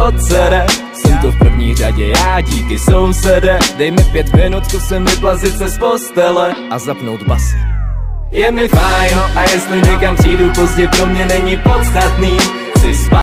odsere. Jsem tu v první řadě já, díky sousede. Dej mi 5 minut, zkusím vyplazit se z postele a zapnout basy. Je mi fajn, a jestli někam přijdu pozdě, pro mě není podstatný. Chci spát